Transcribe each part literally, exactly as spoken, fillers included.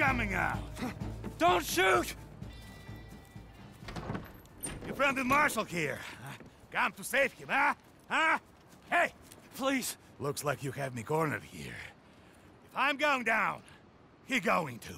coming out. Don't shoot! Your friend the Marshal here. Come to save him, huh? Huh? Hey, please. Looks like you have me cornered here. If I'm going down, he going to.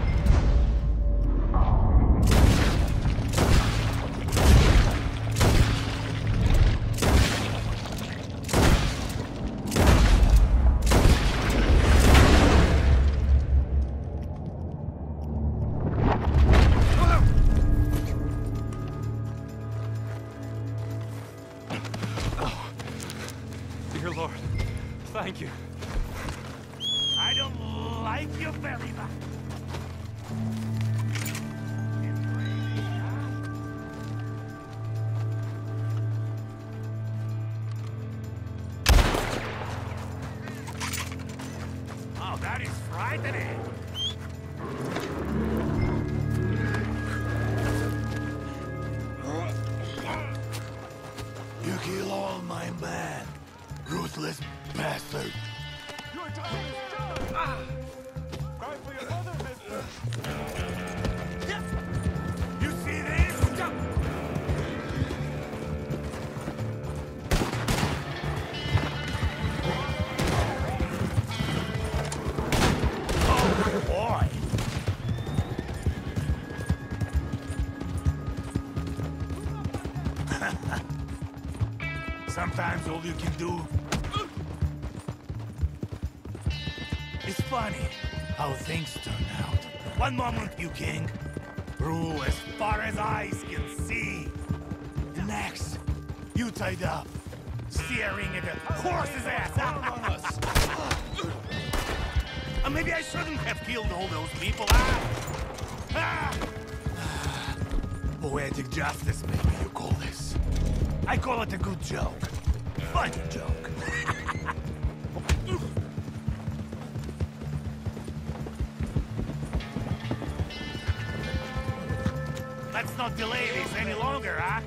Dear Lord, thank you. I don't like you very much. Oh, that is frightening. You kill all my men. Ruthless bastard! Your time is done! Ah. Cry for your mother, mister! You see this? Oh, boy! Sometimes all you can do it's funny how things turn out. One moment, you king, rule as far as eyes can see. The next, you tied up, staring at a horse's ass. uh, maybe I shouldn't have killed all those people, huh? Ah. Poetic justice, maybe you call this. I call it a good joke. Funny joke. Let's not delay this any longer, huh?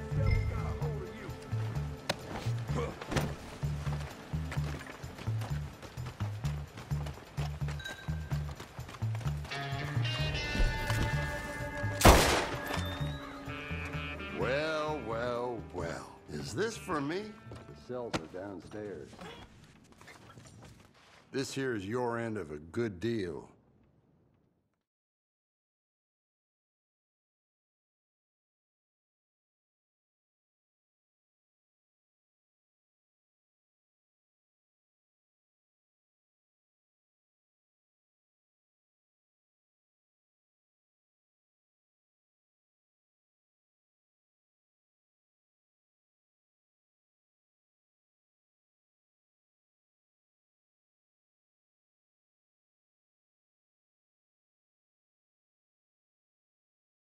Well, well, well. Is this for me? The cells are downstairs. This here is your end of a good deal.